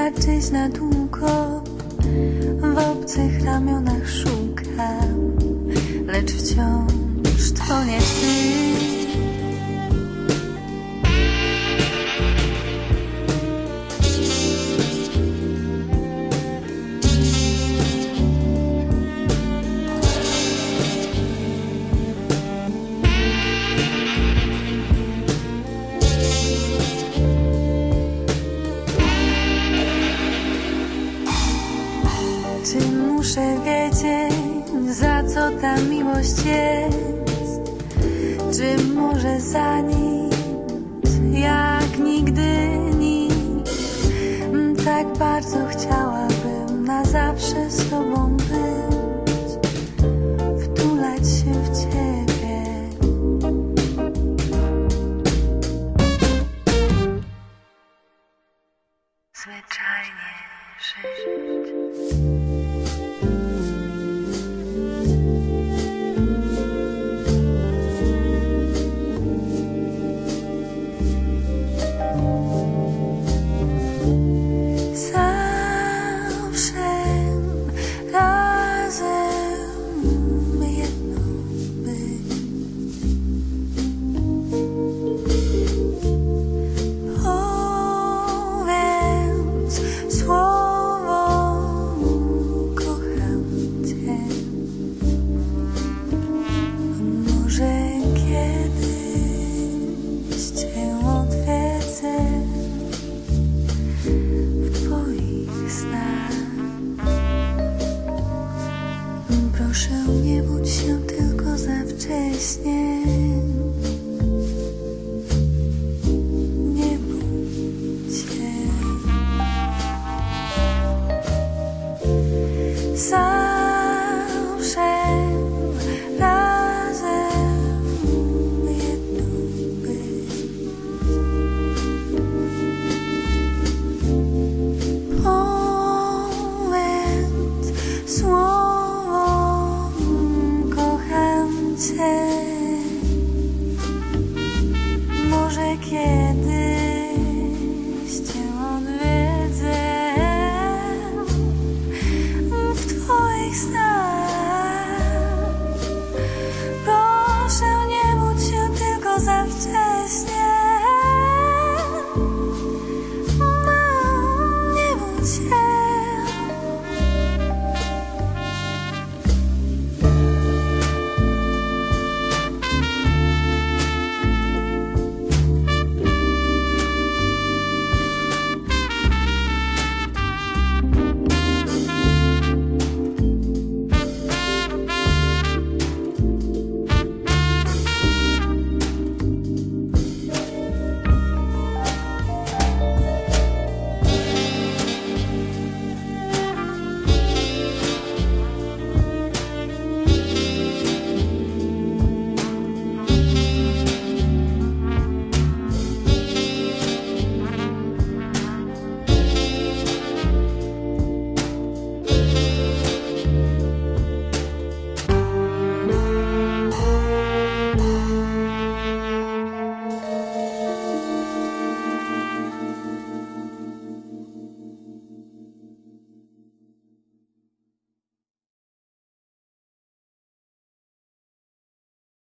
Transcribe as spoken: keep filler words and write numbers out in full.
wystarczyć na długo. W obcych ramionach szukam, lecz wciąż to nie ty. Czy muszę wiedzieć, za co ta miłość jest? Czy może za nic, jak nigdy nic? Tak bardzo chciałabym na zawsze z tobą być, wtulać się w ciebie. Zwyczajnie żyć. Proszę, nie budź się tylko za wcześnie. Nie budź się. Zawsze razem jedno być. Powiedz słowo. Może kiedyś